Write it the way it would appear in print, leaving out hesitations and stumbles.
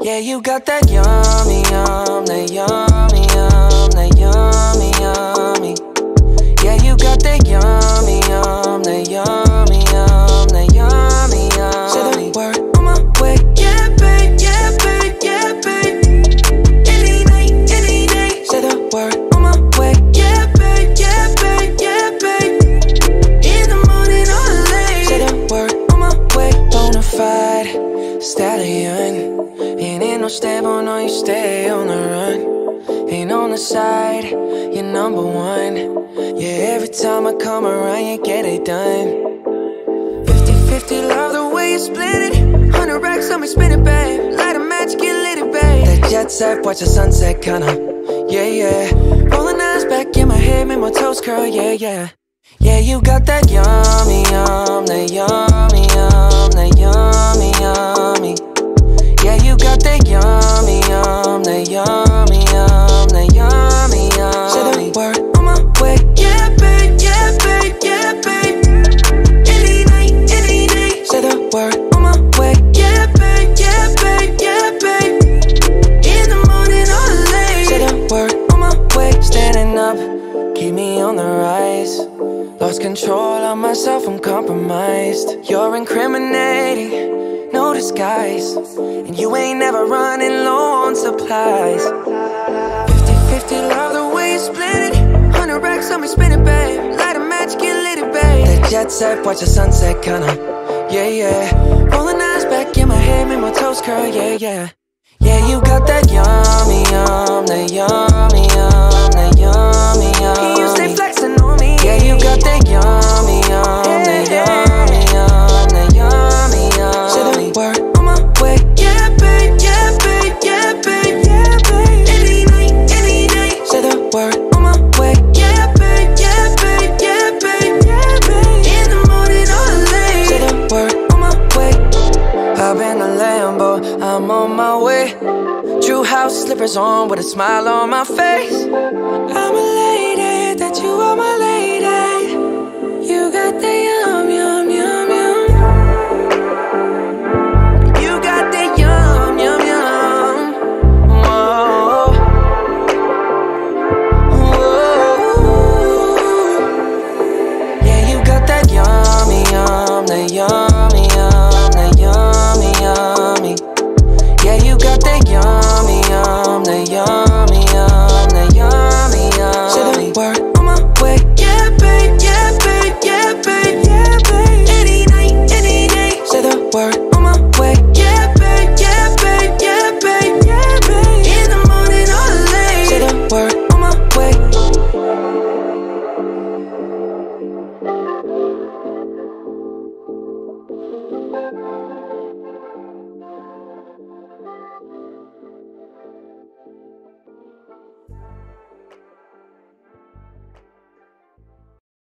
Yeah, you got that yummy, yum, that yummy, yum, that yummy, yummy. Yeah, you got that yummy, yum, that yummy, yum, that yummy, yummy. Say the word on my way. Yeah, babe, yeah, babe, yeah, babe. Any night, any day. Say the word on my way. Yeah, babe, yeah, babe, yeah, babe. In the morning or late. Say the word on my way. Bona fide stallion. Ain't no stable, no, you stay on the run. Ain't on the side, you're number one. Yeah, every time I come around, you get it done. 50-50, love the way you split it. 100 racks on me, spin it, babe. Light a match, get litty, babe. That jet set, watch the sunset, kinda. Yeah, yeah. Rolling eyes back in my head, make my toes curl, yeah, yeah. Yeah, you got that yummy, yum, that yummy, yum, that yummy, yummy. Yeah, you got that yummy, yum, that yummy, yum, that yummy, yummy. Say the word on my way. Yeah, babe, yeah, babe, yeah, babe. Any night, any day. Say the word on my way. Yeah, babe, yeah, babe, yeah, babe. In the morning or late. Say the word on my way. Standing up, keep me on the rise. Lost control of myself, I'm compromised. You're incriminating, no disguise. And you ain't never running low on supplies. 50-50, love the way you split it. 100 racks on me, spin it, babe. Light a match, get litty, babe. That jet set, watch the sunset, kinda. Yeah, yeah. Rolling eyes back in my head, make my toes curl, yeah, yeah. Yeah, you got that yummy, yum, that yummy, yum, that yummy, yummy. You stay flexing on me. Yeah, you got that yummy, yum, that yummy, yum, that yummy, yum. Say the word on my way. Yeah, babe, yeah, babe, yeah, babe, yeah, babe. Any night, any day. Say the word on my way. Yeah, babe, yeah, babe, yeah, babe, yeah, babe. In the morning or late. Say the word on my way. Hop in the Lambo, I'm on my way. True house slippers on with a smile on my face. I'm elated that you are my lady.